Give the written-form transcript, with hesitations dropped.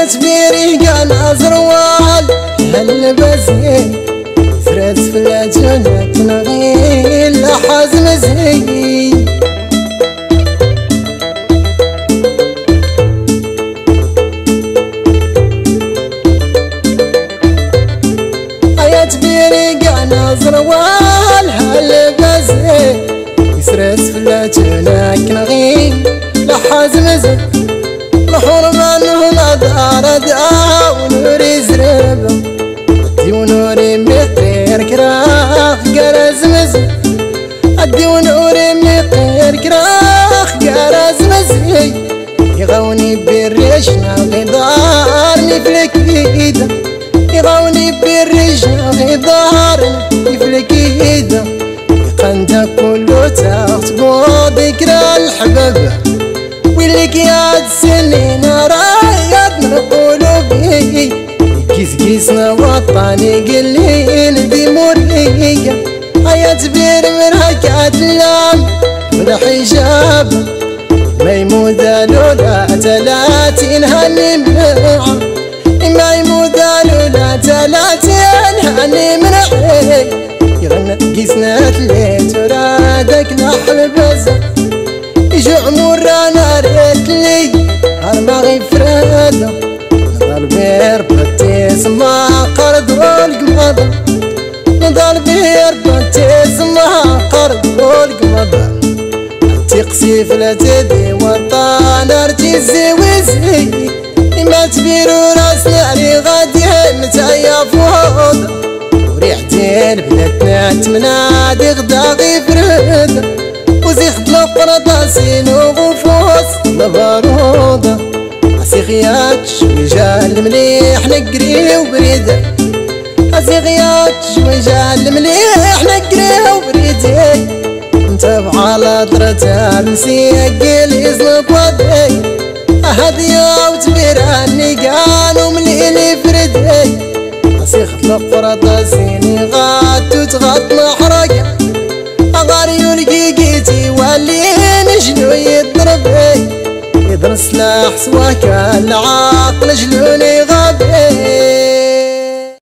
تبيري قانا زروال هالبزين فرات فلاتنا كنغيل حازم زين يا تبيري قانا زروال هالبزين فرات فلاتنا كنغيل حازم زين الحرمان هنا دار دا ونوري زربة أدي ونوري مقير كراخ قرز مزي أدي ونوري مقير كراخ قرز مزي يغوني بالريشنا غدارني في الكيدة يغوني بالريشنا غدارني في الكيدة يقندا كله تاخت ذكرى الحبابة ويلك يا تسنين رايد من قلوبي كيس وطني قليل دي مرية هيا تبير من هكات اللام من حجاب ميمودة لولا 30 هني منع ميمودة لولا 30 هني منع يغنى قيسنا تليت ورادك نحل بزا يجوع مرانا ريتلي هرمغي فرادة نضل بيربطي سما قرد والقمضة نضل بيربطي سما قرد والقمضة تقسي فلاتدي وطان ارتيزي وزي ما تبيرو راس ناري غادي متايا فوضى وريحتي البنات تمنادي غداغي فرادة وزيخ القرطة سينو غفوص لبارودة عسيخيات شوي جال مليح نقري وبريدة عسيخيات شوي جال مليح نقري وبريدة انت بعلى طرتها مسيقل يزنق ودي هدية وتبيراني قانو مليلي فردي عسيخ القرطة سيني غات وتغط محرقة أغاري ولقيقيتي واللي نجلو يضربي يضرب سلاح سواك العاقل جلوني